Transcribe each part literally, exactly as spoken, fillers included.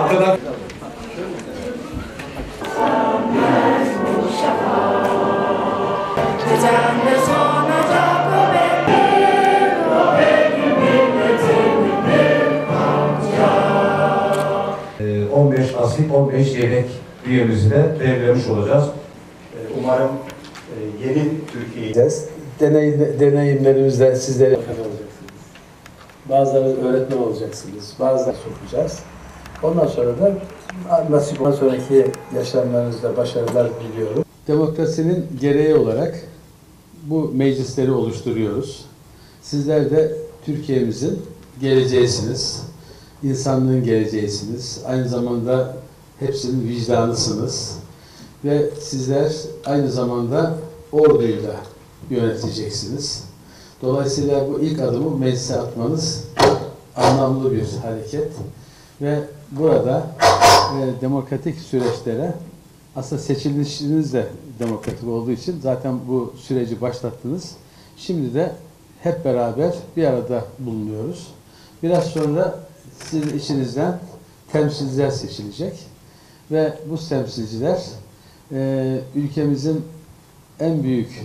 Arkadan on beş nasip, on beş yedek üyemizi de belirlemiş olacağız. Umarım yeni Türkiye'yi Deney, deneyimlerimizle sizlere olacaksınız. Bazıları öğretmen olacaksınız, bazıları sokacağız. Ondan sonra da nasip olan sonraki yaşamlarınızda başarılar diliyorum. Demokrasinin gereği olarak bu meclisleri oluşturuyoruz. Sizler de Türkiye'mizin geleceğisiniz, insanlığın geleceğisiniz. Aynı zamanda hepsinin vicdanısınız. Ve sizler aynı zamanda orduyla yöneteceksiniz. Dolayısıyla bu ilk adımı meclise atmanız anlamlı bir hareket. Ve burada e, demokratik süreçlere, aslında seçilişiniz de demokratik olduğu için zaten bu süreci başlattınız. Şimdi de hep beraber bir arada bulunuyoruz. Biraz sonra sizin içinizden temsilciler seçilecek. Ve bu temsilciler e, ülkemizin en büyük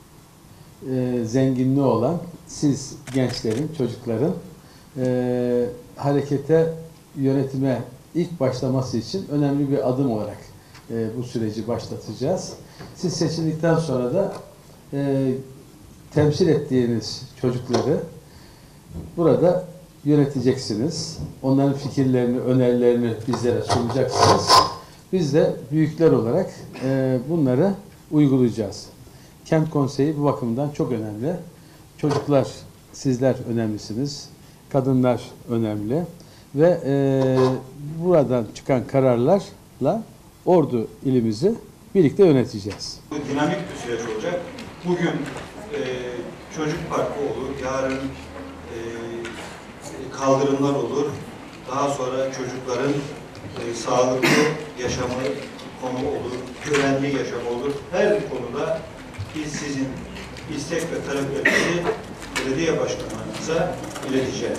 e, zenginliği olan siz gençlerin, çocukların e, harekete, yönetime ilk başlaması için önemli bir adım olarak e, bu süreci başlatacağız. Siz seçildikten sonra da e, temsil ettiğiniz çocukları burada yöneteceksiniz. Onların fikirlerini, önerilerini bizlere sunacaksınız. Biz de büyükler olarak e, bunları uygulayacağız. Kent konseyi bu bakımdan çok önemli. Çocuklar, sizler önemlisiniz. Kadınlar önemli. Ve e, buradan çıkan kararlarla Ordu ilimizi birlikte yöneteceğiz. Bu dinamik bir süreç olacak. Bugün e, çocuk parkı olur, yarın e, kaldırımlar olur. Daha sonra çocukların e, sağlıklı yaşamı konu olur, güvenli yaşam olur. Her bir konuda biz sizin istek ve taleplerinizi belediye başkanlarımıza ileteceğiz.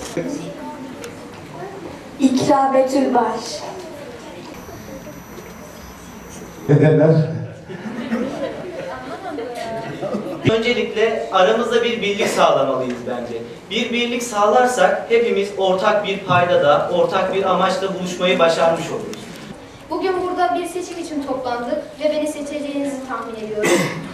İkra Betül Baş. nedenler Öncelikle aramızda bir birlik sağlamalıyız bence. Bir birlik sağlarsak hepimiz ortak bir paydada, ortak bir amaçla buluşmayı başarmış oluruz. Bugün burada bir seçim için toplandık ve beni seçeceğinizi tahmin ediyorum.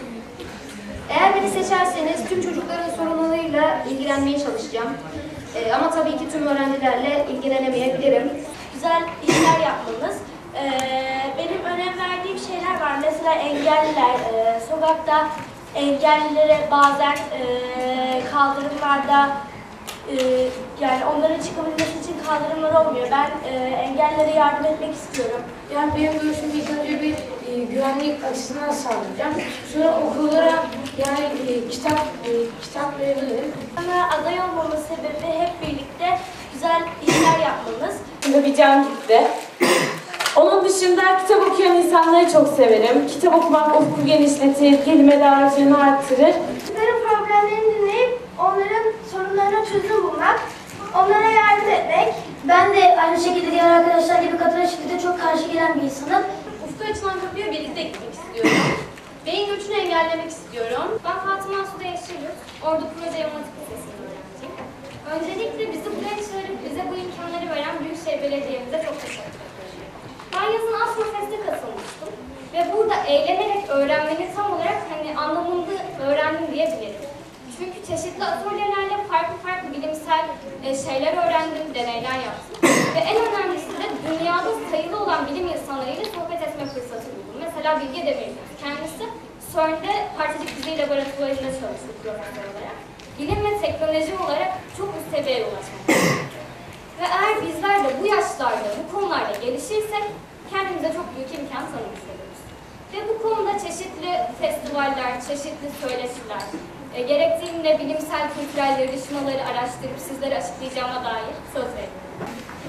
Eğer beni seçerseniz tüm çocukların sorunlarıyla ilgilenmeye çalışacağım. Ee, ama tabii ki tüm öğrencilerle ilgilenemeyebilirim. Güzel işler yapmanız. Ee, benim önem verdiğim şeyler var. Mesela engelliler, e, sokakta engellilere bazen e, kaldırımlarda e, yani onların çıkabilmesi için kaldırımlar olmuyor. Ben e, engellilere yardım etmek istiyorum. Yani benim görüşüm ilk önce bir e, güvenlik açısından sağlayacağım. Sonra okullara yani e, kitap e, kitap verebilirim. Bana aday olmamın sebebi hep birlikte güzel işler yapmanız. Bir can gitti. Onun dışında kitap okuyan insanları çok severim. Kitap okumak ufku genişletir, kelime dağarcığını arttırır. Onların problemlerini dinleyip onların sorunlarına çözüm bulmak, onlara yardım etmek. Ben de aynı şekilde diğer arkadaşlar gibi kadına şiddete çok karşı gelen bir insanım. Ufku açılan kapıya birlikte gitmek istiyorum. Beyin göçünü engellemek istiyorum. Ben Fatıma Suda Yeşilyurt, Ordu Proje Yönetim Lisesi'nin öğrencisiyim. Öncelikle bizi buraya çağırıp bize bu imkanları veren Büyükşehir Belediye'mize çok teşekkür ederim. Ben yazın Asma Fest'e katılmıştım ve burada eğlenerek öğrenmenin tam olarak hani anlamında öğrendim diyebilirim. Çünkü çeşitli atölyelerle farklı farklı bilimsel e, şeyler öğrendim, deneyler yaptım. Ve en önemlisi de dünyada sayılı olan bilim insanlarıyla sohbet etme fırsatı buldum. Mesela Bilge Demirel, kendisi C E R N'de parçacık fiziği laboratuvarında çalıştı profesör olarak. Bilim ve teknoloji olarak çok üst seviyeye ulaşmak. Ve eğer bizler de bu yaşlarda bu konularda gelişirsek kendimize çok büyük imkan tanımış oluruz. Ve bu konuda çeşitli festivaller, çeşitli söyleşiler, e, gerektiğinde bilimsel kültürel yarışmaları araştırıp sizlere açıklayacağıma dair söz veriyorum.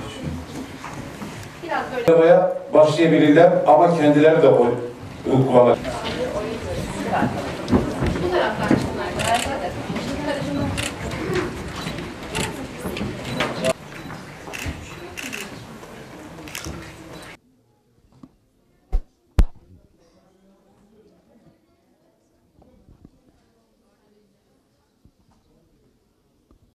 Biraz böyle başlayabilirler ama kendileri de o kullanır.